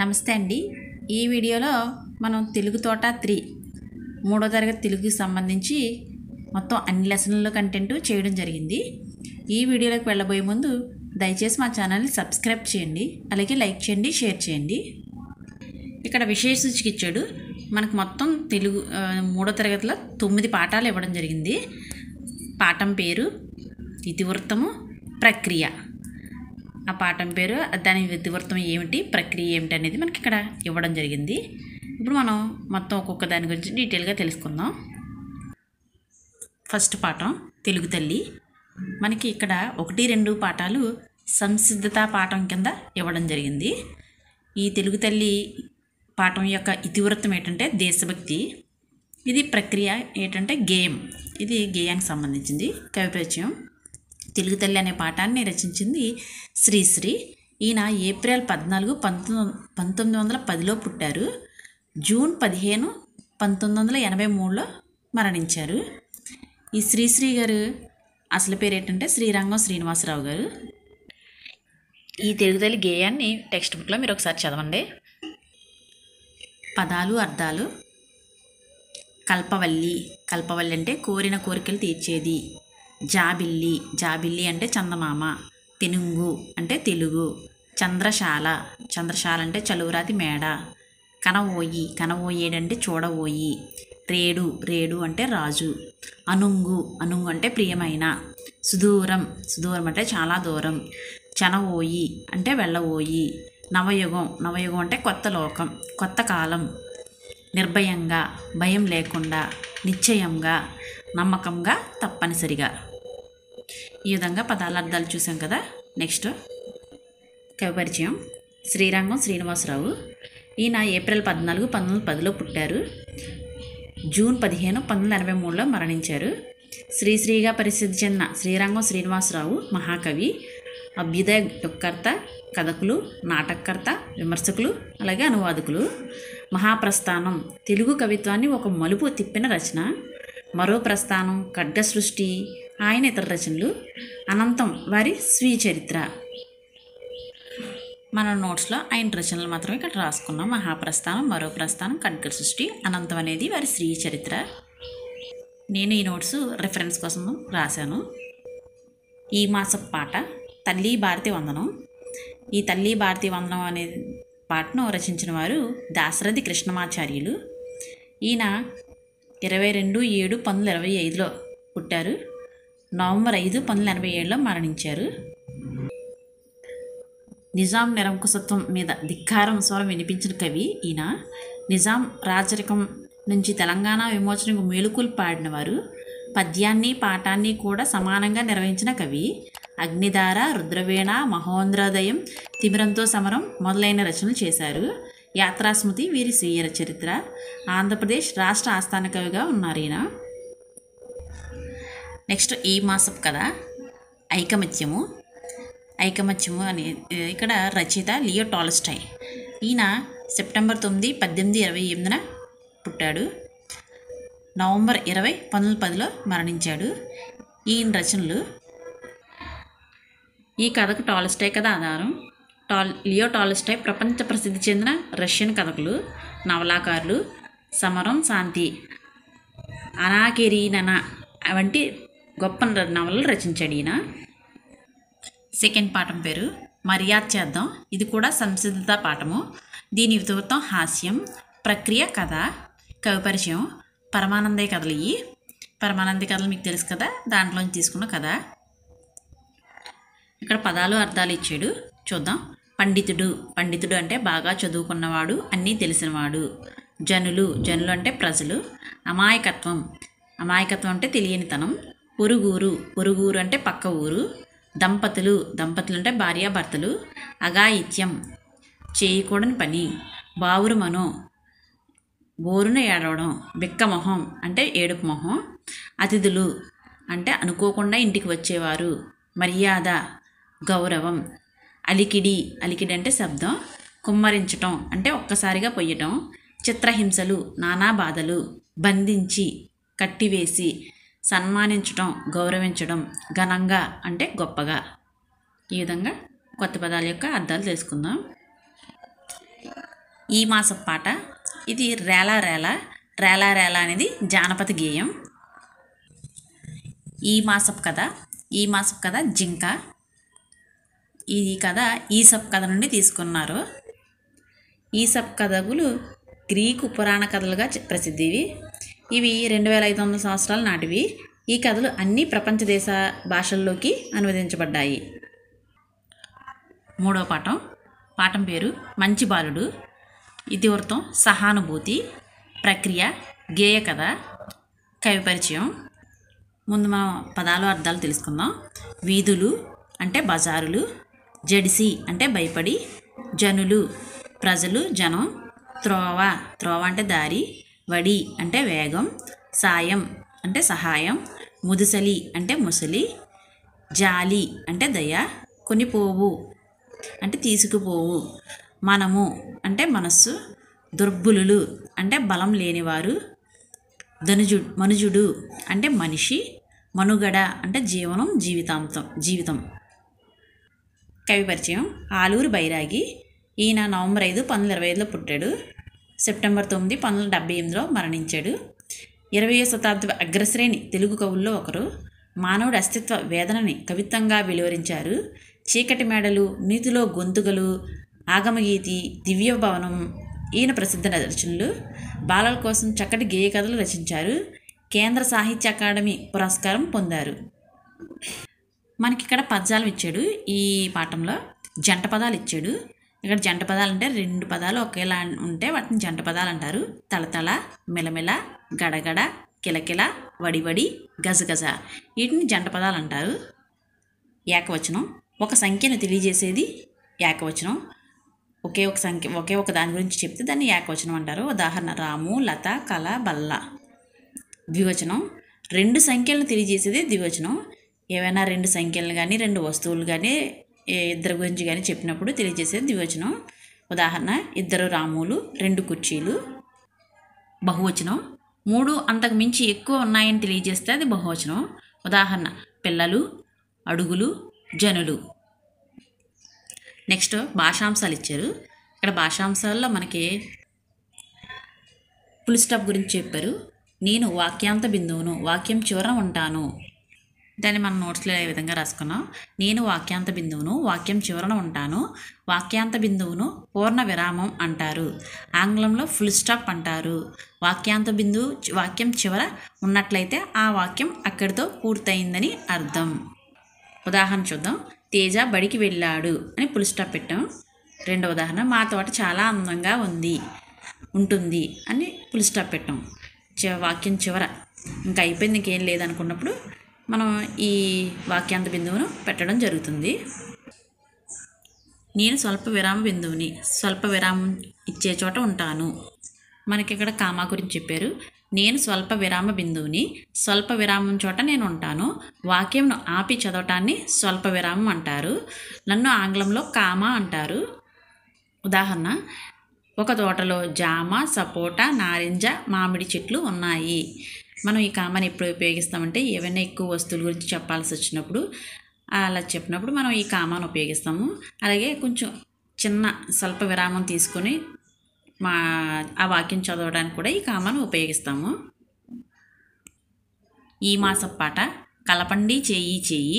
నమస్తే అండి. ఈ వీడియోలో మనం తెలుగు తోట 3 మూడో తరగతి తెలుగుకి సంబంధించి మొత్తం అన్ని లెసన్ల కంటెంట్ చేయడం జరిగింది. ఈ వీడియోలోకి వెళ్ళబోయే ముందు దయచేసి మా ఛానల్ని సబ్స్క్రైబ్ చేయండి, అలాగే లైక్ చేయండి, షేర్ చేయండి. ఇక్కడ విషయ సూచిక ఇచ్చాడు. మనకు మొత్తం తెలుగు మూడో తరగతిలో 9 పాఠాలు ఇవ్వడం జరిగింది. పాఠం పేరు ఇతివృత్తము, ప్రక్రియ. ఆ పాఠం పేరు, దాని ఇతివృత్తం ఏమిటి, ప్రక్రియ ఏమిటి అనేది మనకి ఇక్కడ ఇవ్వడం జరిగింది. ఇప్పుడు మనం మొత్తం ఒక్కొక్క దాని గురించి డీటెయిల్గా తెలుసుకుందాం. ఫస్ట్ పాఠం తెలుగు తల్లి. మనకి ఇక్కడ 1, 2 పాఠాలు సంసిద్ధత పాఠం కింద ఇవ్వడం జరిగింది. ఈ తెలుగు తల్లి పాఠం యొక్క ఇతివృత్తం ఏంటంటే దేశభక్తి. ఇది ప్రక్రియ ఏంటంటే గేయం. ఇది గేయానికి సంబంధించింది. కవి పరిచయం. తెలుగు తల్లి అనే పాఠాన్ని రచించింది శ్రీశ్రీ. ఈయన ఏప్రిల్ 14, 1910లో పుట్టారు. జూన్ 15, 1983లో మరణించారు. ఈ శ్రీశ్రీ గారు అసలు పేరు ఏంటంటే శ్రీరంగం శ్రీనివాసరావు గారు. ఈ తెలుగు తల్లి గేయాన్ని టెక్స్ట్ బుక్లో మీరు ఒకసారి చదవండి. పదాలు, అర్థాలు. కల్పవల్లి. కల్పవల్లి అంటే కోరిన కోరికలు తీర్చేది. జాబిల్లి. జాబిల్లి అంటే చందమామ. తెనుంగు అంటే తెలుగు. చంద్రశాల. చంద్రశాల అంటే చలువరాతి మేడ. కనవోయి. కనవోయేడంటే చూడవోయి. రేడు. రేడు అంటే రాజు. అనుంగు. అనుంగు అంటే ప్రియమైన. సుదూరం. సుదూరం అంటే చాలా దూరం. చనవోయి అంటే వెళ్ళవోయి. నవయుగం. నవయుగం అంటే కొత్త లోకం, కొత్త కాలం. నిర్భయంగా, భయం లేకుండా, నిశ్చయంగా, నమ్మకంగా, తప్పనిసరిగా. ఈ విధంగా పదాల అర్థాలు చూసాం కదా. నెక్స్ట్ కవి పరిచయం. శ్రీరంగం శ్రీనివాసరావు. ఈయన ఏప్రిల్ 14, 1910లో పుట్టారు. జూన్ 15, 1983లో మరణించారు. శ్రీశ్రీగా ప్రసిద్ధి చెందిన శ్రీరంగం శ్రీనివాసరావు మహాకవి, అభ్యుదయకర్త, కథకులు, నాటకకర్త, విమర్శకులు, అలాగే అనువాదకులు. మహాప్రస్థానం తెలుగు కవిత్వాన్ని ఒక మలుపు తిప్పిన రచన. మరో ప్రస్థానం, ఖడ్గ సృష్టి, ఆయన ఇతర రచనలు. అనంతం వారి స్వీయ చరిత్ర. మన నోట్స్లో ఆయన రచనలు మాత్రం ఇక్కడ రాసుకున్నాం. మహాప్రస్థానం, మరో ప్రస్థానం, ఖడ్గ సృష్టి, అనంతం అనేది వారి స్వీయ చరిత్ర. నేను ఈ నోట్స్ రిఫరెన్స్ కోసం రాశాను. ఈ మాసపు పాట తల్లి భారతి వందనం. ఈ తల్లి భారతి వందనం అనే పాటను రచించిన వారు దాశరథి కృష్ణమాచార్యులు. ఈయన 22/7, 1925లో పుట్టారు. నవంబర్ 5, 1987లో మరణించారు. నిజాం నిరంకుశత్వం మీద ధిక్కారం స్వరం వినిపించిన కవి ఈయన. నిజాం రాజరికం నుంచి తెలంగాణ విమోచనకు మేలుకులు పాడినవారు. పద్యాన్ని, పాఠాన్ని కూడా సమానంగా నిర్వహించిన కవి. అగ్నిధార, రుద్రవీణ, మహోంద్రోదయం, తిమిరంతో సమరం మొదలైన రచనలు చేశారు. యాత్రాస్మృతి వీరి స్వీయ చరిత్ర. ఆంధ్రప్రదేశ్ రాష్ట్ర ఆస్థాన కవిగా ఉన్నారు ఈయన. నెక్స్ట్ ఈ మాసపు కథ ఐకమత్యము. ఐకమత్యము అని ఇక్కడ రచయిత లియో టాల్స్టాయ్. ఈయన సెప్టెంబర్ 9, 1828 పుట్టాడు. నవంబర్ 20, 1910లో మరణించాడు. ఈయన రచనలు. ఈ కథకు టాల్స్టాయ్ కథ ఆధారం. లియో టాల్స్టాయ్ ప్రపంచ ప్రసిద్ధి చెందిన రష్యన్ కథకులు, నవలాకారులు. సమరం, శాంతి, అనా కెరీననా వంటి గొప్ప నవలలు రచించాడు ఈయన. సెకండ్ పాఠం పేరు మర్యాద చేద్దాం. ఇది కూడా సంసిద్ధత పాఠము. దీని ఇతివృత్తం హాస్యం. ప్రక్రియ కథ. కవి పరిచయం. పరమానందయ్య కథలు. ఇవి పరమానందయ్య కథలు మీకు తెలుసు కదా, దాంట్లోంచి తీసుకున్న కథ. ఇక్కడ పదాలు, అర్థాలు ఇచ్చాడు, చూద్దాం. పండితుడు. పండితుడు అంటే బాగా చదువుకున్నవాడు, అన్నీ తెలిసినవాడు. జనులు. జనులు అంటే ప్రజలు. అమాయకత్వం. అమాయకత్వం అంటే తెలియనితనం. పొరుగురు. పొరుగురు అంటే పక్క ఊరు. దంపతులు. దంపతులు అంటే భార్యాభర్తలు. అఘాయిత్యం చేయకూడని పని. బావురు మనో బోరున ఏడవడం. బిక్కమొహం అంటే ఏడుపు మొహం. అతిథులు అంటే అనుకోకుండా ఇంటికి వచ్చేవారు. మర్యాద, గౌరవం. అలికిడి. అలికిడి అంటే శబ్దం. కుమ్మరించటం అంటే ఒక్కసారిగా పొయ్యటం. చిత్రహింసలు, నానా బాధలు. బంధించి, కట్టివేసి. సన్మానించటం, గౌరవించడం. ఘనంగా అంటే గొప్పగా. ఈ విధంగా కొత్త పదాల యొక్క అర్థాలు తెలుసుకుందాం. ఈ మాసపు పాట ఇది రేలా రేలా రేలా రేలా అనేది జానపద గేయం. ఈ మాసపు కథ జింక. ఈ కథ ఈసప్ కథ నుండి తీసుకున్నారు. ఈసప్ కథలు గ్రీకు పురాణ కథలుగా ప్రసిద్ధివి. ఇవి 2500 సంవత్సరాల నాటివి. ఈ కథలు అన్ని ప్రపంచ దేశ భాషల్లోకి అనువదించబడ్డాయి. మూడవ పాఠం పేరు మంచి బాలుడు. ఇతివృత్తం సహానుభూతి. ప్రక్రియ గేయ కథ. కవి పరిచయం. ముందు మనం పదాలు అర్థాలు తెలుసుకుందాం. వీధులు అంటే బజారులు. జడిసి అంటే భయపడి. జనులు ప్రజలు జనం. త్రోవ అంటే దారి. వడి అంటే వేగం. సాయం అంటే సహాయం. ముదుసలి అంటే ముసలి. జాలి అంటే దయ. కొనిపోవు అంటే తీసుకుపోవు. మనము అంటే మనస్సు. దుర్బులులు అంటే బలం లేనివారు. మనుజుడు అంటే మనిషి. మనుగడ అంటే జీవితం. కవి పరిచయం ఆలూరు బైరాగి. ఈయన నవంబర్ 5, 1925లో పుట్టాడు. సెప్టెంబర్ 9, 1978లో మరణించాడు. 20వ శతాబ్ద అగ్రశ్రేణి తెలుగు కవుల్లో ఒకరు. మానవుడి అస్తిత్వ వేదనని కవిత్వంగా వెలువరించారు. చీకటి మేడలు, నీతిలో గొంతుకలు, ఆగమగీతి, దివ్యభవనం ఈయన ప్రసిద్ధ రచనలు. బాలల కోసం చక్కటి గేయ కథలు రచించారు. కేంద్ర సాహిత్య అకాడమీ పురస్కారం పొందారు. మనకి ఇక్కడ పద్యాలు ఇచ్చాడు. ఈ పాఠంలో జంట పదాలు ఇచ్చాడు. ఇక్కడ జంట పదాలు అంటే 2 పదాలు ఒకేలా ఉంటే వాటిని జంట పదాలు అంటారు. తలతల, మెలమెల, గడగడ, కిలకిల, వడివడి, గజగజ వీటిని జంట పదాలు అంటారు. ఏకవచనం ఒక సంఖ్యను తెలియజేసేది ఏకవచనం. ఒకే ఒక దాని గురించి చెప్తే దాన్ని ఏకవచనం అంటారు. ఉదాహరణ రాము, లత, కళ, బల్ల. ద్వివచనం 2 సంఖ్యలను తెలియజేసేది ద్వివచనం. ఏవైనా 2 సంఖ్యలను కానీ 2 వస్తువులు కానీ ఇద్దరు గురించి కానీ చెప్పినప్పుడు తెలియజేసేది ద్వివచనం. ఉదాహరణ 2 రాములు, 2 కుర్చీలు. బహువచనం 3 అంతకు మించి ఎక్కువ ఉన్నాయని తెలియజేస్తే అది బహువచనం. ఉదాహరణ పిల్లలు, అడుగులు, జనులు. నెక్స్ట్ భాషాంశాలు ఇచ్చారు. ఇక్కడ భాషాంశాల్లో మనకి ఫుల్ స్టాప్ గురించి చెప్పారు. నేను వాక్యాంత బిందువును, వాక్యం చివరన ఉంటాను. దాన్ని మనం నోట్స్లో ఏ విధంగా రాసుకున్నాం. నేను వాక్యాంత బిందువును, వాక్యం చివరన ఉంటాను. వాక్యాంత బిందువును పూర్ణ విరామం అంటారు. ఆంగ్లంలో ఫుల్ స్టాప్ అంటారు. వాక్యాంత బిందువు వాక్యం చివర ఉన్నట్లయితే ఆ వాక్యం అక్కడితో పూర్తయిందని అర్థం. ఉదాహరణ చూద్దాం. తేజ బడికి వెళ్ళాడు అని ఫుల్ స్టాప్ పెట్టాం. రెండవ ఉదాహరణ మా తోట చాలా అందంగా ఉంటుంది అని ఫుల్ స్టాప్ పెట్టాం. వాక్యం చివర ఇంకా అయిపోయింది, ఇంకేం లేదనుకున్నప్పుడు మనం ఈ వాక్యాంత బిందువును పెట్టడం జరుగుతుంది. నేను స్వల్ప విరామ బిందువుని, స్వల్ప విరామం ఇచ్చే చోట ఉంటాను. మనకి ఇక్కడ కామా గురించి చెప్పారు. నేను స్వల్ప విరామ బిందువుని, స్వల్ప విరామం చోట నేను ఉంటాను. వాక్యంను ఆపి చదవటాన్ని స్వల్ప విరామం అంటారు. నన్ను ఆంగ్లంలో కామా అంటారు. ఉదాహరణ ఒక తోటలో జామ, సపోటా, నారింజ, మామిడి చెట్లు ఉన్నాయి. మనం ఈ కామాని ఎప్పుడు ఉపయోగిస్తామంటే ఏవైనా ఎక్కువ వస్తువుల గురించి చెప్పాల్సి వచ్చినప్పుడు, అలా చెప్పినప్పుడు మనం ఈ కామాను ఉపయోగిస్తాము. అలాగే కొంచెం చిన్న స్వల్ప విరామం తీసుకొని ఆ వాక్యం చదవడానికి కూడా ఈ కామాను ఉపయోగిస్తాము. ఈ మాసపు పాట కలపండి చేయి.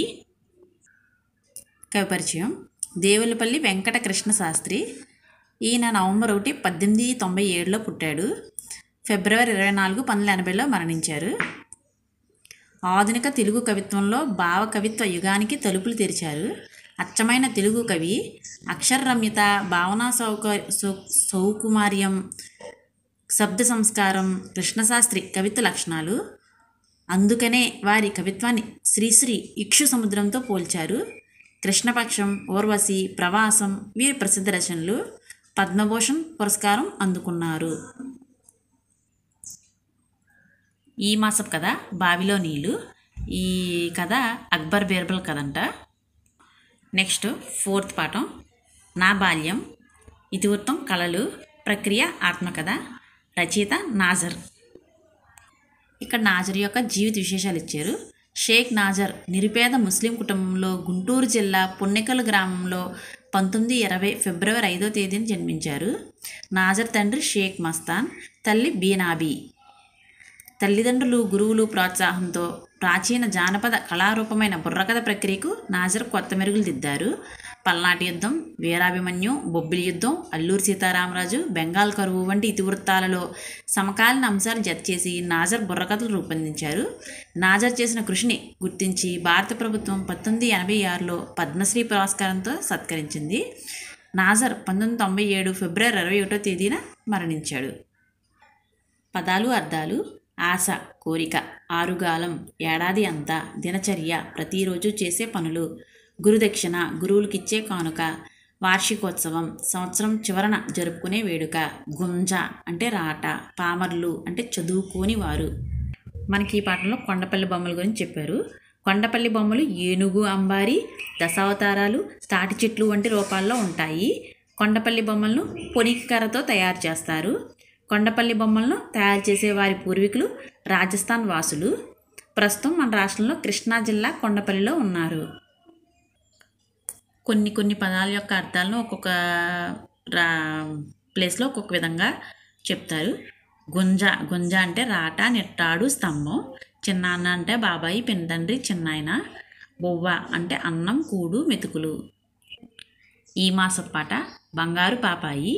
కవి పరిచయం దేవులపల్లి వెంకట కృష్ణ శాస్త్రి. ఈయన నవంబర్ 1, 1897లో పుట్టాడు. ఫిబ్రవరి 24, 1980లో మరణించారు. ఆధునిక తెలుగు కవిత్వంలో భావ కవిత్వ యుగానికి తలుపులు తెరిచారు. అచ్చమైన తెలుగు కవి. అక్షరరమ్యత, భావనా సౌకుమార్యం, శబ్ద సంస్కారం కృష్ణశాస్త్రి కవిత్వ లక్షణాలు. అందుకనే వారి కవిత్వాన్ని శ్రీశ్రీ ఇక్షు సముద్రంతో పోల్చారు. కృష్ణపక్షం, ఊర్వశి, ప్రవాసం వీరి ప్రసిద్ధ రచనలు. పద్మభూషణ్ పురస్కారం అందుకున్నారు. ఈ మాసపు కథ బావిలో నీళ్ళు. ఈ కథ అక్బర్ బీర్బల్ కథ అంట. నెక్స్ట్ 4th పాఠం నా బాల్యం. ఇతివృత్తం కళలు. ప్రక్రియ ఆత్మకథ. రచయిత నాజర్. ఇక్కడ నాజర్ యొక్క జీవిత విశేషాలు ఇచ్చారు. షేక్ నాజర్ నిరుపేద ముస్లిం కుటుంబంలో గుంటూరు జిల్లా పున్నెకల్ గ్రామంలో 1920 ఫిబ్రవరి 5వ తేదీన జన్మించారు. నాజర్ తండ్రి షేక్ మస్తాన్, తల్లి బీనాబీ. తల్లిదండ్రులు, గురువులు ప్రోత్సాహంతో ప్రాచీన జానపద కళారూపమైన బుర్రకథ ప్రక్రియకు నాజర్ కొత్త మెరుగులు దిద్దారు. పల్నాటి యుద్ధం, వీరాభిమన్యు, బొబ్బిలి యుద్ధం, అల్లూరి సీతారామరాజు, బెంగాల్ కరువు వంటి ఇతివృత్తాలలో సమకాలీన అంశాలు జతచేసి నాజర్ బుర్రకథలు రూపొందించారు. నాజర్ చేసిన కృషిని గుర్తించి భారత ప్రభుత్వం 1986లో పద్మశ్రీ పురస్కారంతో సత్కరించింది. నాజర్ 1997 ఫిబ్రవరి 21వ తేదీన మరణించాడు. పదాలు, అర్థాలు. ఆశ, కోరిక. ఆరుగాలం, ఏడాది అంతా. దినచర్య, ప్రతిరోజు చేసే పనులు. గురుదక్షిణ, గురువులకిచ్చే కానుక. వార్షికోత్సవం, సంవత్సరం చివరన జరుపుకునే వేడుక. గుంజ అంటే రాట. పామర్లు అంటే చదువుకోని వారు. మనకి ఈ పాఠంలో కొండపల్లి బొమ్మల గురించి చెప్పారు. కొండపల్లి బొమ్మలు ఏనుగు, అంబారి, దశావతారాలు, తాటి చెట్లు వంటి రూపాల్లో ఉంటాయి. కొండపల్లి బొమ్మలను పొనికికర్రతో తయారు చేస్తారు. కొండపల్లి బొమ్మలను తయారు చేసే వారి పూర్వీకులు రాజస్థాన్ వాసులు. ప్రస్తుతం మన రాష్ట్రంలో కృష్ణా జిల్లా కొండపల్లిలో ఉన్నారు. కొన్ని పదాల యొక్క అర్థాలను ఒక్కొక్క ప్లేస్లో ఒక్కొక్క విధంగా చెప్తారు. గుంజ అంటే రాట, నిట్టాడు, స్తంభం. చిన్నాన్న అంటే బాబాయి, పినతండ్రి, చిన్నాయన. బొవ్వ అంటే అన్నం, కూడు, మెతుకులు. ఈ మాసపాట బంగారు పాపాయి.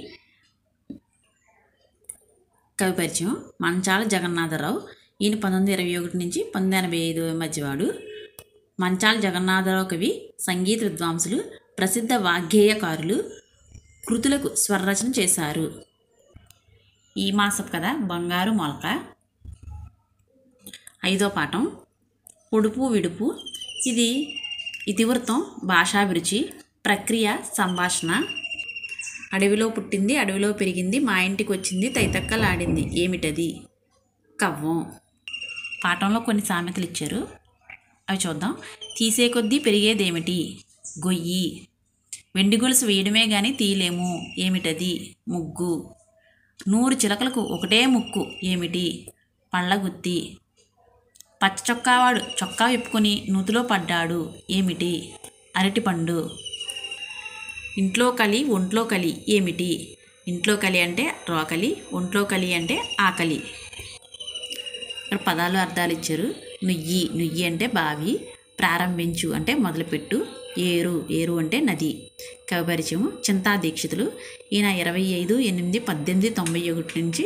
కవి పరిచయం. మంచాల జగన్నాథరావు. ఈయన 1921 నుంచి 1985 మధ్యవాడు. మంచాల జగన్నాథరావు కవి, సంగీత విద్వాంసులు, ప్రసిద్ధ వాగ్గేయకారులు. కృతులకు స్వరరచన చేశారు. ఈ మాసపు కథ బంగారు మొలక. 5వ పాఠం పొడుపు విడుపు. ఇది ఇతివృత్తం, భాషాభిరుచి, ప్రక్రియ, సంభాషణ. అడవిలో పుట్టింది, అడవిలో పెరిగింది, మా ఇంటికి వచ్చింది, తైతక్కలాడింది. ఏమిటది? కవ్వం. పాఠంలో కొన్ని సామెతలు ఇచ్చారు, అవి చూద్దాం. తీసే కొద్దీ పెరిగేదేమిటి? గొయ్యి. వెండి గొలుసు వేయడమే కానీ తీయలేము. ఏమిటది? ముగ్గు. 100 చిలకలకు ఒకటే ముక్కు. ఏమిటి? పళ్ళగుత్తి. పచ్చ చొక్కావాడు చొక్కా విప్పుకొని నూతిలో పడ్డాడు. ఏమిటి? అరటిపండు. ఇంట్లో కలి, ఒంట్లో కలి. ఏమిటి? ఇంట్లో కలి అంటే రోకలి, ఒంట్లో కలి అంటే ఆకలి. ఇక్కడ పదాలు, అర్థాలు ఇచ్చారు. నుయ్యి అంటే బావి. ప్రారంభించు అంటే మొదలుపెట్టు. ఏరు అంటే నది. కవి పరిచయం. చింతా దీక్షితులు. ఈయన 25/8/1891 నుంచి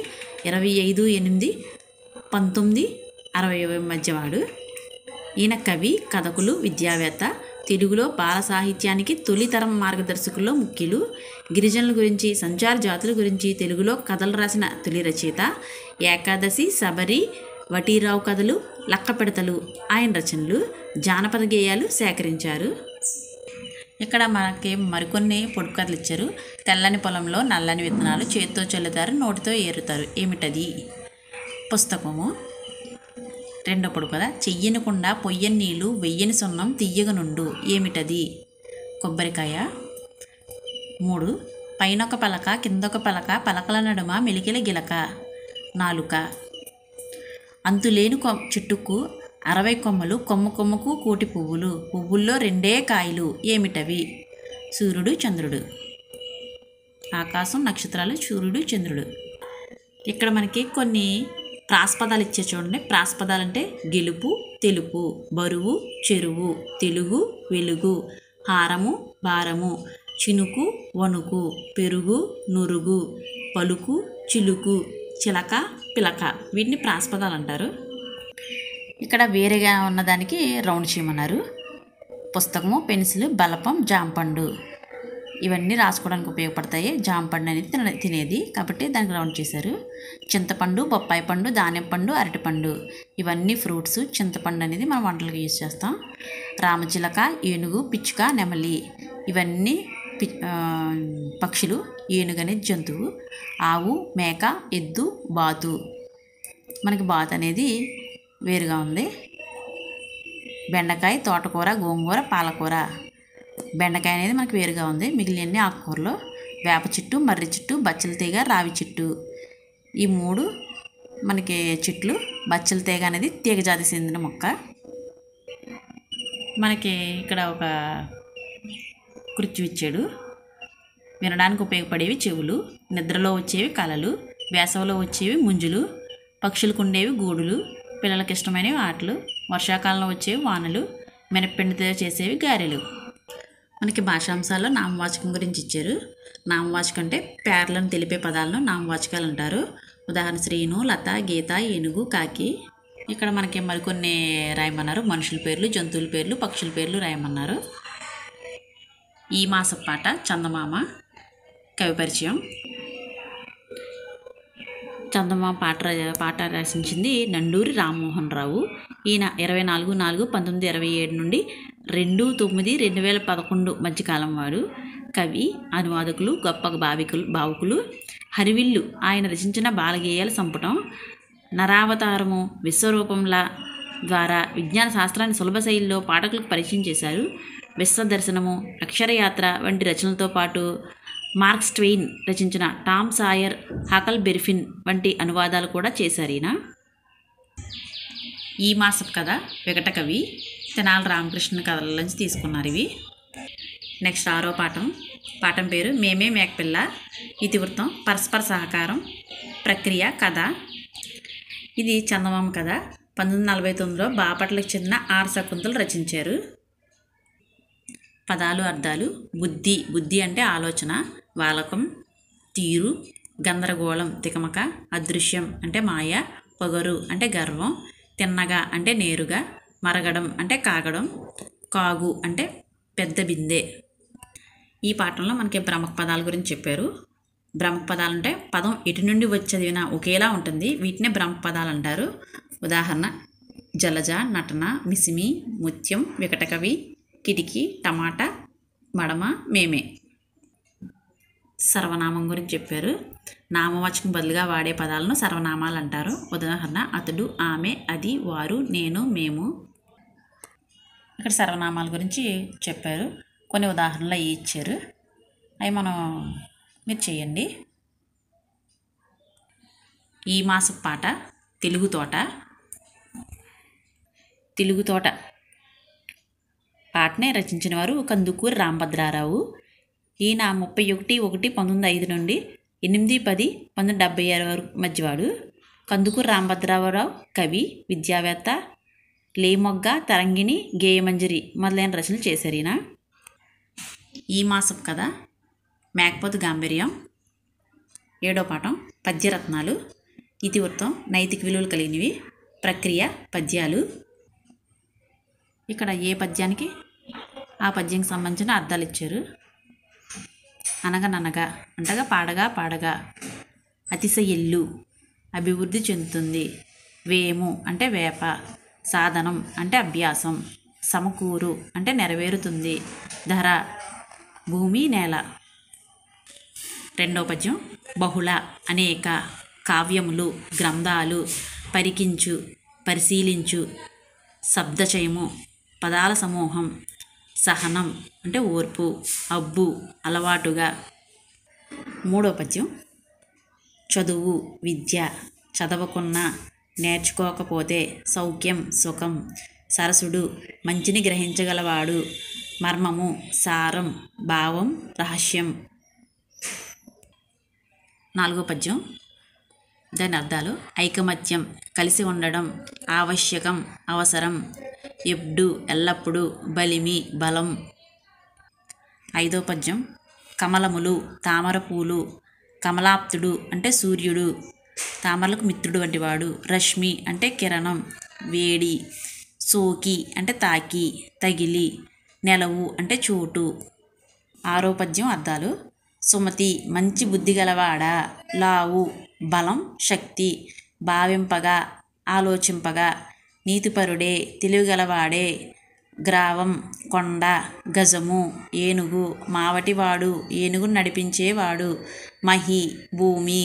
25/8/1960 మధ్యవాడు. ఈయన కవి, కథకులు, విద్యావేత్త. తెలుగులో బాల సాహిత్యానికి తొలితరం మార్గదర్శకుల్లో ముఖ్యులు. గిరిజనుల గురించి, సంచార జాతుల గురించి తెలుగులో కథలు రాసిన తొలి రచయిత. ఏకాదశి, శబరి, వటీరావు కథలు, లక్కపెడతలు ఆయన రచనలు. జానపద గేయాలు సేకరించారు. ఇక్కడ మనకి మరికొన్ని పొడుపు కథలు ఇచ్చారు. తెల్లని పొలంలో నల్లని విత్తనాలు, చేతితో చల్లుతారు, నోటితో ఏరుతారు. ఏమిటది? పుస్తకము. 2వ పొడుపు కథ చెయ్యని కుండ, పొయ్యని నీళ్ళు, వెయ్యని సున్నం, తియ్యగనుండు. ఏమిటది? కొబ్బరికాయ. 3 పైనొక పలక, కిందొక పలక, పలకల నడుమ మెలికిల గిలక. నాలుక. అంతులేని చెట్టుకు 60 కొమ్మలు, కొమ్మకు కోటి పువ్వులు, పువ్వుల్లో 2 కాయలు. ఏమిటవి? సూర్యుడు, చంద్రుడు. ఆకాశం, నక్షత్రాలు, సూర్యుడు, చంద్రుడు. ఇక్కడ మనకి కొన్ని ప్రాస్పదాలు ఇచ్చే చూడండి. ప్రాస్పదాలు అంటే గెలుపు, తెలుపు, బరువు, చెరువు, తెలుగు, వెలుగు, హారము, భారము, చినుకు, వణుకు, పెరుగు, నురుగు, పలుకు, చిలుకు, చిలక, పిలక. వీటిని ప్రాస్పదాలు అంటారు. ఇక్కడ వేరేగా ఉన్నదానికి రౌండ్ చేయమన్నారు. పుస్తకము, పెన్సిల్, బలపం, జాంపండు. ఇవన్నీ రాసుకోవడానికి ఉపయోగపడతాయి. జాంపండు అనేది తినేది కాబట్టి దానికి రౌండ్ చేశారు. చింతపండు, బొప్పాయి పండు, దానిమ్మ పండు, అరటిపండు. ఇవన్నీ ఫ్రూట్స్. చింతపండు అనేది మనం వంటలకు యూజ్ చేస్తాం. రామచిలక, ఏనుగు, పిచ్చుక, నెమలి. ఇవన్నీ పక్షులు. ఏనుగు అనేది జంతువు. ఆవు, మేక, ఎద్దు, బాతు. మనకి బాతు అనేది వేరుగా ఉంది. బెండకాయ, తోటకూర, గోంగూర, పాలకూర. బెండకాయ అనేది మనకి వేరుగా ఉంది. మిగిలిన ఆకుకూరలు. వేప చెట్టు, మర్రి చెట్టు, బచ్చల తీగ, రావి చెట్టు. ఈ 3 మనకి చెట్లు. బచ్చల తీగ అనేది తీగజాతి చెందిన మొక్క. మనకి ఇక్కడ ఒక కృత్యం ఇచ్చాడు. వినడానికి ఉపయోగపడేవి చెవులు, నిద్రలో వచ్చేవి కలలు, వేసవిలో వచ్చేవి ముంజులు, పక్షులకు ఉండేవి గూడులు, పిల్లలకి ఇష్టమైనవి ఆటలు, వర్షాకాలంలో వచ్చేవి వానలు, మినప్పిండితో చేసేవి గారెలు. మనకి భాషాంశాల్లో నామవాచకం గురించి ఇచ్చారు. నామవాచకం అంటే పేర్లను తెలిపే పదాలను నామవాచకాలు అంటారు. ఉదాహరణ శ్రీను, లత, గీత, ఏనుగు, కాకి. ఇక్కడ మనకి మరికొన్ని రాయమన్నారు. మనుషుల పేర్లు, జంతువుల పేర్లు, పక్షుల పేర్లు రాయమన్నారు. ఈ మాసపు పాట చందమామ. కవి పరిచయం. చందమామ పాట రచించింది నండూరి రామ్మోహన్ రావు. ఈయన 24/4/1927 నుండి 2/9/2011 మధ్యకాలం వాడు. కవి, అనువాదకులు, గొప్ప భావుకులు. హరివిల్లు ఆయన రచించిన బాలగేయాల సంపుటం. నరావతారము, విశ్వరూపంలా ద్వారా విజ్ఞాన శాస్త్రాన్ని సులభ శైలిలో పాఠకులకు పరిచయం చేశారు. విశ్వదర్శనము, అక్షరయాత్ర వంటి రచనలతో పాటు మార్క్స్ ట్వెయిన్ రచించిన టామ్ సాయర్, హకల్ బెర్ఫిన్ వంటి అనువాదాలు కూడా చేశారు ఈయన. ఈ మాసపు కథ వికట కవి తెనాలి రామకృష్ణ కథల నుంచి తీసుకున్నారు ఇవి. నెక్స్ట్ 6వ పాఠం పేరు మేమే మేకపిల్ల. ఇతివృత్తం, పరస్పర సహకారం, ప్రక్రియ, కథ. ఇది చందమామ కథ. 1949లో బాపట్లకు చెందిన ఆర్ శకుంతలు రచించారు. పదాలు, అర్థాలు. బుద్ధి అంటే ఆలోచన, వాలకం, తీరు, గందరగోళం, తికమక, అదృశ్యం అంటే మాయ, పొగరు అంటే గర్వం, తిన్నగా అంటే నేరుగా, మరగడం అంటే కాగడం, కాగు అంటే పెద్ద బిందె. ఈ పాఠంలో మనకి భ్రమక పదాల గురించి చెప్పారు. భ్రమక పదాలు అంటే పదం ఎటు నుండి వచ్చేదినా ఒకేలా ఉంటుంది. వీటినే భ్రమక పదాలు అంటారు. ఉదాహరణ జలజ, నటన, మిసిమి, ముత్యం, వికటకవి, కిటికీ, టమాటా, మడమ, మేమే. సర్వనామం గురించి చెప్పారు. నామవాచకం బదులుగా వాడే పదాలను సర్వనామాలు అంటారు. ఉదాహరణ అతడు, ఆమె, అది, వారు, నేను, మేము. ఇక్కడ సర్వనామాల గురించి చెప్పారు. కొన్ని ఉదాహరణలు అవి ఇచ్చారు. అవి మీరు చేయండి. ఈ మాసపు పాట తెలుగు తోట పాటనే రచించిన వారు కందుకూరి రామభద్రారావు. ఈయన 31/1/1905 నుండి 8/10/1976 వరకు మధ్యవాడు. కందుకూరి రామభద్రారావు కవి, విద్యావేత్త. లేమొగ్గ, తరంగిణి, గేయమంజరి మొదలైన రచనలు చేశారు ఈయన. ఈ మాసపు కథ మేకపోతు గాంభీర్యం. 7వ పాఠం పద్యరత్నాలు. ఇతివృత్తం, నైతిక విలువలు కలిగినవి, ప్రక్రియ, పద్యాలు. ఇక్కడ ఏ పద్యానికి ఆ పద్యానికి సంబంధించిన అర్థాలు ఇచ్చారు. అనగననగా అంటగా పాడగా, అతిశయిల్లు అభివృద్ధి చెందుతుంది, వేము అంటే వేప, సాధనం అంటే అభ్యాసం, సమకూరు అంటే నెరవేరుతుంది, ధర భూమి, నేల. 2వ పద్యం బహుళ, అనేక, కావ్యములు, గ్రంథాలు, పరికించు, పరిశీలించు, శబ్దచయము, పదాల సమూహం, సహనం అంటే ఓర్పు, అబ్బు అలవాటుగా. 3వ పద్యం చదువు, విద్య, చదవకున్నా, నేర్చుకోకపోతే, సౌఖ్యం, సుఖం, సరసుడు, మంచిని గ్రహించగలవాడు, మర్మము, సారం, భావం, రహస్యం. 4వ పద్యం దాని అర్థాలు. ఐకమత్యం, కలిసి ఉండడం, ఆవశ్యకం, అవసరం, ఎప్పుడు, ఎల్లప్పుడూ, బలిమి, బలం. 5వ పద్యం కమలములు, తామర పూలు, కమలాప్తుడు అంటే సూర్యుడు, తామరలకు మిత్రుడు వంటివాడు, రశ్మి అంటే కిరణం, వేడి, సోకి అంటే తాకి, తగిలి, నెలవు అంటే చోటు. 6వ పద్యం అర్థాలు. సుమతి, మంచి బుద్ధి గలవాడా, లావు, బలం, శక్తి, భావింపగా, ఆలోచింపగా, నీతిపరుడే, తెలివిగలవాడే, గ్రావం, కొండ, గజము, ఏనుగు, మావటివాడు, ఏనుగును నడిపించేవాడు, మహి, భూమి.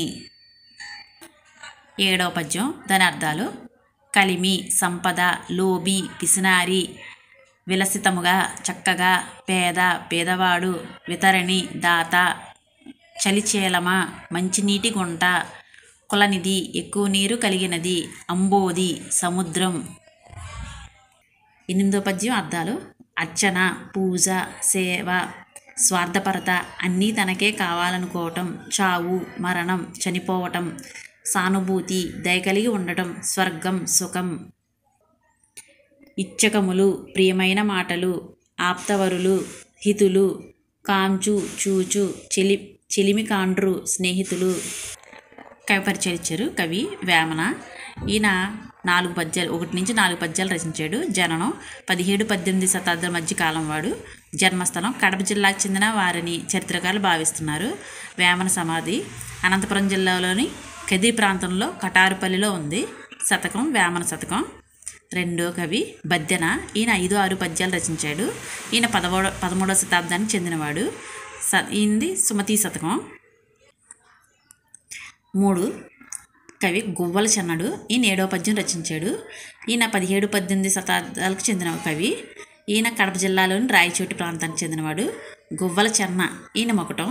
7వ పద్యం దాని అర్థాలు. కలిమి, సంపద, లోబి, పిసినారి, విలసితముగా, చక్కగా, పేద, పేదవాడు, వితరణి, దాత, చలిచేలమ, మంచినీటి గుంట, కులనిధి, ఎక్కువ నీరు కలిగినది, అంబోది, సముద్రం. 8వ పద్యం అర్థాలు. అర్చన, పూజ, సేవ, స్వార్థపరత, అన్నీ తనకే కావాలనుకోవటం, చావు, మరణం, చనిపోవటం, సానుభూతి, దయ కలిగి ఉండటం, స్వర్గం, సుఖం, ఇచ్చకములు, ప్రియమైన మాటలు, ఆప్తవరులు, హితులు, కాంచు, చూచు, చెలిమి కాండ్రు, స్నేహితులు. కవి పరిచయం ఇచ్చారు. కవి వేమన. ఈయన 4 పద్యాలు, 1 నుంచి 4 పద్యాలు రచించాడు. జననం 17-18 శతాబ్దాల మధ్య కాలం వాడు. జన్మస్థలం కడప జిల్లాకు చెందిన వారిని చరిత్రకారులు భావిస్తున్నారు. వేమన సమాధి అనంతపురం జిల్లాలోని కది ప్రాంతంలో కటారుపల్లిలో ఉంది. శతకం వేమన శతకం. రెండో కవి బద్దెన. ఈయన 5-6 పద్యాలు రచించాడు. ఈయన 13వ శతాబ్దానికి చెందినవాడు. ఈయనది సుమతి శతకం. 3 కవి గువ్వల చెన్నడు. ఈయన 7వ పద్యం రచించాడు. ఈయన 17-18 శతాబ్దాలకు చెందిన కవి. ఈయన కడప జిల్లాలోని రాయచోటి ప్రాంతానికి చెందినవాడు. గువ్వల చెన్న. ఈయన మొకటం.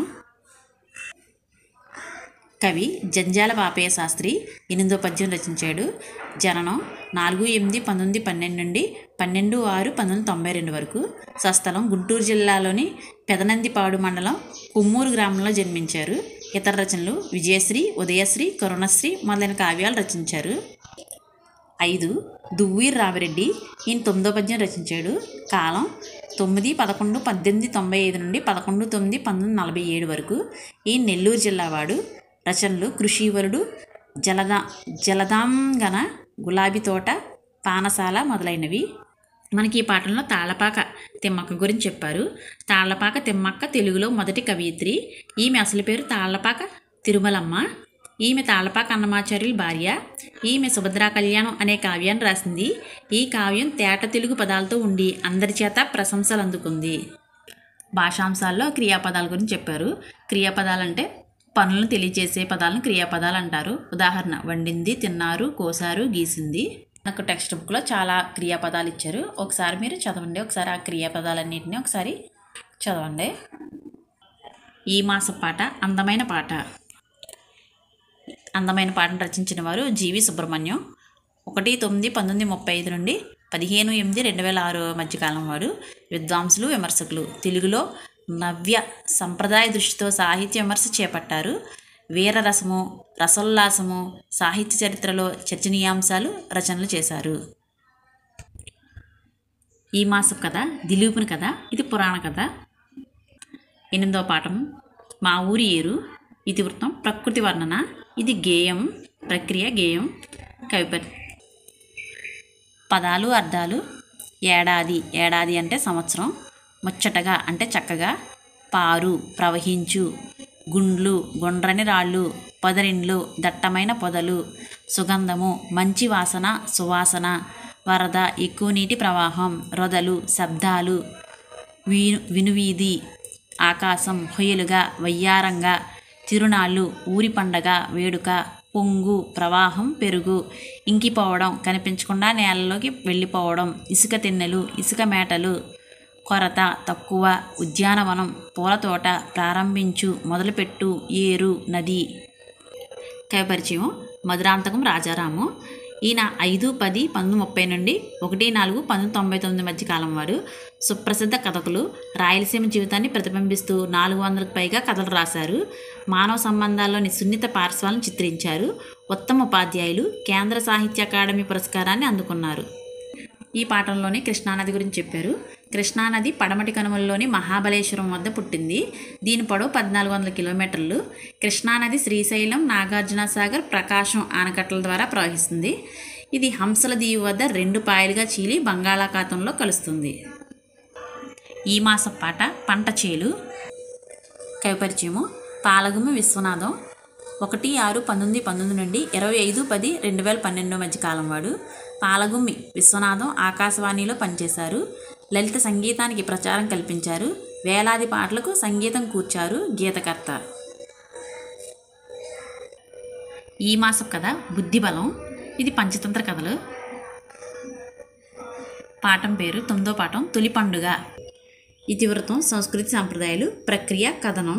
కవి జంజాల పాపయ్య శాస్త్రి 8వ పద్యం రచించాడు. జననం 4/8/1912 నుండి 12/6/1992 వరకు. స్వస్థలం గుంటూరు జిల్లాలోని పెదనందిపాడు మండలం కుమ్మూరు గ్రామంలో జన్మించారు. ఇతర రచనలు విజయశ్రీ, ఉదయశ్రీ, కరుణశ్రీ మొదలైన కావ్యాలు రచించారు. 5 దువ్వూరి రామిరెడ్డి. ఈయన 9వ పద్యం రచించాడు. కాలం 9/11/1895 నుండి 11/9/1947 వరకు. ఈయన నెల్లూరు జిల్లావాడు. రచనలు కృషివరుడు, జలదాంగన, గులాబీ తోట, పానసాల మొదలైనవి. మనకి ఈ పాఠంలో తాళ్లపాక తిమ్మక్క గురించి చెప్పారు. తాళ్లపాక తిమ్మక్క తెలుగులో మొదటి కవయిత్రి. ఈమె అసలు పేరు తాళ్లపాక తిరుమలమ్మ. ఈమె తాళ్లపాక అన్నమాచార్యుల భార్య. ఈమె సుభద్రా కళ్యాణం అనే కావ్యాన్ని రాసింది. ఈ కావ్యం తేట తెలుగు పదాలతో ఉండి అందరి చేత ప్రశంసలు అందుకుంది. భాషాంశాల్లో క్రియాపదాల గురించి చెప్పారు. క్రియాపదాలంటే పనులను తెలియజేసే పదాలను క్రియాపదాలు అంటారు. ఉదాహరణ వండింది, తిన్నారు, కోసారు, గీసింది. నాకు టెక్స్ట్ బుక్లో చాలా క్రియాపదాలు ఇచ్చారు. ఒకసారి మీరు చదవండి. ఒకసారి ఆ క్రియాపదాలన్నింటినీ ఒకసారి చదవండి. ఈ మాస పాట అందమైన పాట. అందమైన పాటను రచించిన వారు జీవి సుబ్రహ్మణ్యం. 1/9/1935 నుండి 15/8/2006 మధ్యకాలం వాడు. విద్వాంసులు, విమర్శకులు. తెలుగులో నవ్య సంప్రదాయ దృష్టితో సాహిత్య విమర్శ చేపట్టారు. వీరరసము, రసోల్లాసము, సాహిత్య చరిత్రలో చర్చనీయాంశాలు రచనలు చేశారు. ఈ మాసపు కథ దిలీపుని కథ. ఇది పురాణ కథ. 8వ పాఠం మా ఊరి ఏరు. ఇతివృత్తం ప్రకృతి వర్ణన. ఇది గేయం. ప్రక్రియ గేయం. కవిపరి. పదాలు అర్థాలు. ఏడాది. ఏడాది అంటే సంవత్సరం. ముచ్చటగా అంటే చక్కగా. పారు ప్రవహించు. గుండ్లు గుండ్రని రాళ్ళు. పొదరిండ్లు దట్టమైన పొదలు. సుగంధము మంచి వాసన, సువాసన. వరద ఎక్కువ నీటి ప్రవాహం. రొదలు శబ్దాలు. వినువీధి. ఆకాశం హొయలుగా, వయ్యారంగా. తిరునాళ్ళు ఊరి పండగ, వేడుక. పొంగు ప్రవాహం, పెరుగు. ఇంకిపోవడం కనిపించకుండా నేలలోకి వెళ్ళిపోవడం. ఇసుక తిన్నెలు, ఇసుక మేటలు. కొరత తక్కువ. ఉద్యానవనం పూలతోట. ప్రారంభించు మొదలుపెట్టు. ఏరు నది. కవి పరిచయం మధురాంతకం రాజారాము. ఈయన 5/10/1930 నుండి 1/4/1999 మధ్య కాలం వాడు. సుప్రసిద్ధ కథకులు. రాయలసీమ జీవితాన్ని ప్రతిబింబిస్తూ 400కు పైగా కథలు రాశారు. మానవ సంబంధాల్లోని సున్నిత పార్శ్వాలను చిత్రించారు. ఉత్తమ ఉపాధ్యాయులు. కేంద్ర సాహిత్య అకాడమీ పురస్కారాన్ని అందుకున్నారు. ఈ పాఠంలోని కృష్ణానది గురించి చెప్పారు. కృష్ణానది పడమటి కనుమలలోని మహాబలేశ్వరం వద్ద పుట్టింది. దీని పొడవు 1400 కిలోమీటర్లు. కృష్ణానది శ్రీశైలం, నాగార్జునసాగర్, ప్రకాశం ఆనకట్టల ద్వారా ప్రవహిస్తుంది. ఇది హంసల దీవి వద్ద 2 పాయలుగా చీలి బంగాళాఖాతంలో కలుస్తుంది. ఈ మాస పాట పంట చేలు. కవి పరిచయము పాలగుమి విశ్వనాథం. 1/6/1919 నుండి 25/10/2012 మధ్య కాలం వాడు. పాలగుమ్మి విశ్వనాథం ఆకాశవాణిలో పనిచేశారు. లలిత సంగీతానికి ప్రచారం కల్పించారు. వేలాది పాటలకు సంగీతం కూర్చారు. గీతకర్త. ఈ మాసపు కథ బుద్ధిబలం. ఇది పంచతంత్ర కథలు. పాఠం పేరు 9వ పాఠం తొలి పండుగ. ఇతివృత్తం సంస్కృతి సంప్రదాయాలు. ప్రక్రియ కథనం.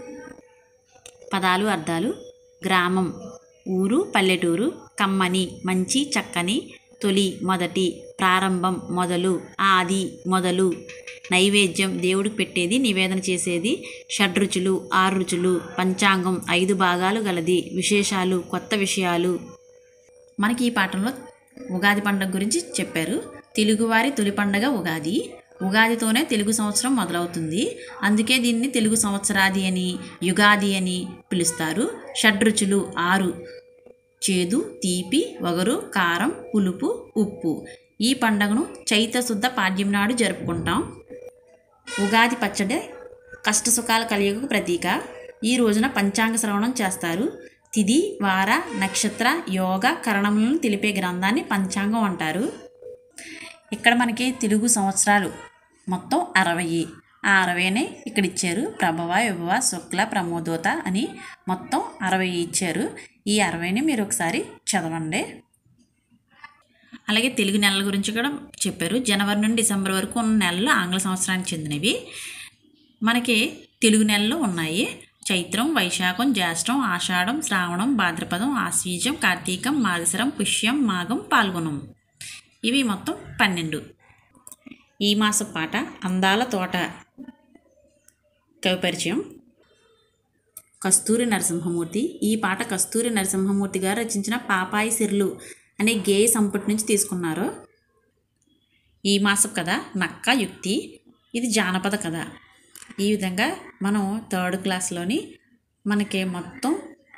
పదాలు అర్థాలు. గ్రామం ఊరు, పల్లెటూరు. కమ్మని మంచి, చక్కని. తొలి మొదటి. ప్రారంభం మొదలు. ఆది మొదలు. నైవేద్యం దేవుడికి పెట్టేది, నివేదన చేసేది. షడ్రుచులు 6 రుచులు. పంచాంగం 5 భాగాలు గలది. విశేషాలు కొత్త విషయాలు. మనకి ఈ పాఠంలో ఉగాది పండుగ గురించి చెప్పారు. తెలుగువారి తొలి పండుగ ఉగాది. ఉగాదితోనే తెలుగు సంవత్సరం మొదలవుతుంది. అందుకే దీన్ని తెలుగు సంవత్సరాది అని, యుగాది అని పిలుస్తారు. షడ్రుచులు 6: చేదు, తీపి, వగరు, కారం, పులుపు, ఉప్పు. ఈ పండుగను చైత్ర శుద్ధ పాడ్యం నాడు జరుపుకుంటాం. ఉగాది పచ్చడి కష్టసుఖాల కలయికకు ప్రతీక. ఈ రోజున పంచాంగ శ్రవణం చేస్తారు. తిథి, వార, నక్షత్ర, యోగ, కరణములను తెలిపే గ్రంథాన్ని పంచాంగం అంటారు. ఇక్కడ మనకి తెలుగు సంవత్సరాలు మొత్తం 60. ఆ 60నే ఇక్కడ ఇచ్చారు. ప్రభవ, విభవ, శుక్ల, ప్రమోదోత అని మొత్తం 60 ఇచ్చారు. ఈ 60ని మీరు ఒకసారి చదవండి. అలాగే తెలుగు నెలల గురించి కూడా చెప్పారు. జనవరి నుండి డిసెంబర్ వరకు ఉన్న నెలలు ఆంగ్ల సంవత్సరానికి చెందినవి. మనకి తెలుగు నెలలు ఉన్నాయి. చైత్రం, వైశాఖం, జ్యేష్టం, ఆషాఢం, శ్రావణం, భాద్రపదం, ఆశ్వీజం, కార్తీకం, మార్గశిరం, పుష్యం, మాఘం, పాల్గొనం. ఇవి మొత్తం 12. ఈ మాస పాట అందాల తోట. కవి పరిచయం కస్తూరి నరసింహమూర్తి. ఈ పాట కస్తూరి నరసింహమూర్తి గారు రచించిన పాపాయి సిర్లు అనే గేయ సంపుటి నుంచి తీసుకున్నారు. ఈ మాసపు కథ నక్క యుక్తి. ఇది జానపద కథ. ఈ విధంగా మనం 3rd క్లాస్లోని మనకి మొత్తం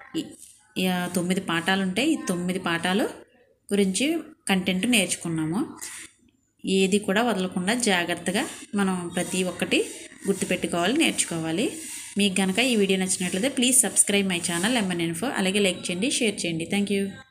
9 పాఠాలు ఉంటాయి. ఈ 9 పాఠాలు గురించి కంటెంట్ నేర్చుకున్నాము. ఏది కూడా వదలకుండా జాగ్రత్తగా మనం ప్రతి ఒక్కటి గుర్తుపెట్టుకోవాలి, నేర్చుకోవాలి. మీకు కనుక ఈ వీడియో నచ్చినట్లయితే please subscribe my channel MN Info. అలాగే లైక్ చేయండి, షేర్ చేయండి. Thank you.